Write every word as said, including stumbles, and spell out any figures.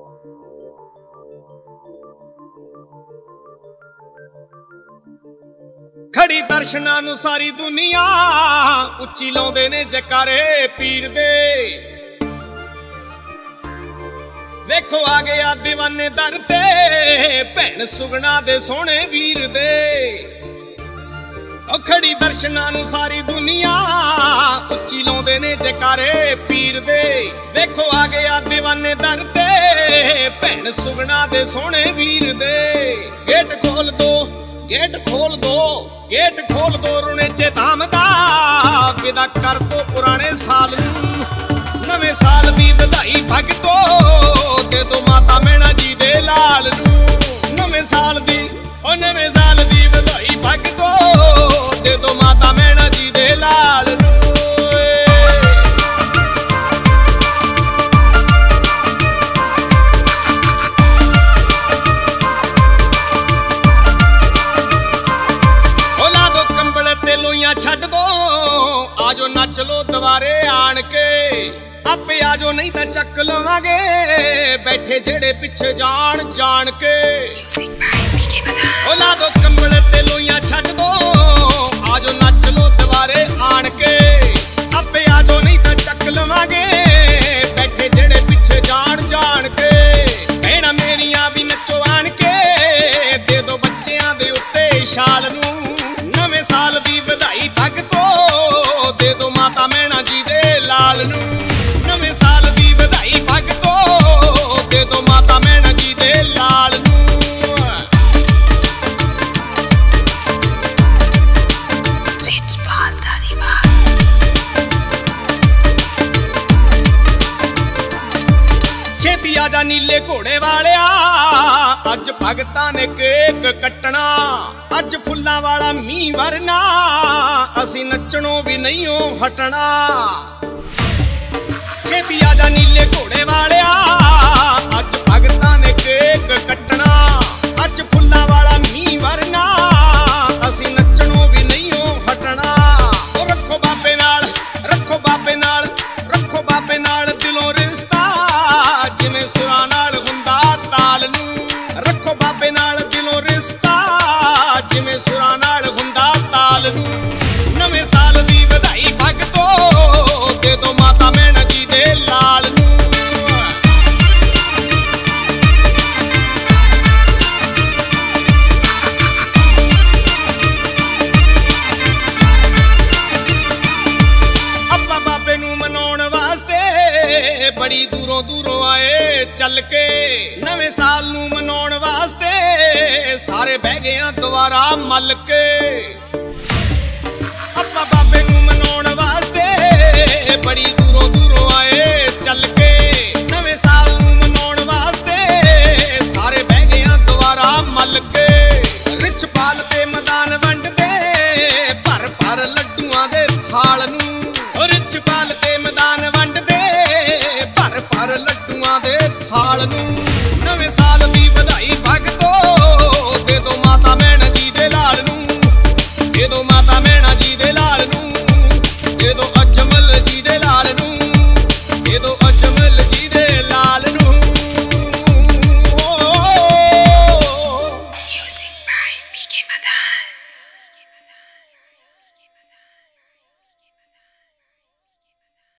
खड़ी दर्शनां नूं सारी दुनिया उच्ची लाउंदे ने जकारे पीर दे। वेखो आ गया दीवाने दर ते भैन सुगना दे सोहणे वीर दे। ओ खड़ी दर्शनां नूं सारी दुनिया उच्ची लाउंदे ने जकारे पीर दे। वेखो आ गया दीवाने दर ते भैन सुगना दे सोहणे वीर दे। गेट खोल दो गेट खोल दो गेट खोल दो रुणे चे धाम दा विदा कर दो पुराने साल नूं। नवे साल दी बधाई भगतो दे दो माता मैणा जी दे लाल नूं। नवे साल दी ओ नवे साल दी बधाई भगतो दे दो माता मैणा जी दे लाल नूं। छड्ड दो आजो नच लो दवारे आन के। आपे आजो नहीं तो चक लवांगे बैठे जेड़े पिछे जान जान के। ला दो कंबल ते लोइयां छड्ड दो आजो नच लो दवारे आन के। आपे आजो नहीं तो चक लवांगे बैठे जेड़े पिछे जान जान के। भैणां मेरियां भी नचो आन के दे दो बच्चियां दे उत्ते शाल नूं। नवे साल दी बधाई भगतो दे दो माता मैणा जी दे लाल नूं। नवे साल दी बधाई भगतो दे दो माता मैणा जी दे लाल नूं। छेती आजा नीले घोड़े वालिया अज भगतां ने केक कट्टना। अज फुल्लां वाला मींह वरना असी नचणों भी नहीं हो हटना। छेती आजा नीले घोड़े वालिया अज भगतां ने केक कट्टना। अज फुल्लां वाला मींह वरना असी नचणों भी नहीं हो हटना। ओ रखो बाबे नाल रखो बाबे नाल रखो बाबे नाल दिलों रिश्ता जिवें सुरां नाल हुंदा ताल नूं। रखो बाबे नाल दिलों रिश्ता जिवें सुरां नाल हुंदा ताल नूं। नवे साल दी बधाई भगतो दे दो माता मैणा जी दे लाल नूं। अब्बा बाबे नूं मनाउण वास्ते बड़ी दूरों दूरों आए चल के। नवे साल नूं मनाउण वास्ते सारे बह गए दोबारा मल के। अब्बा बाबे नूं मनाउण वास्ते बड़ी दूरों दूरों आए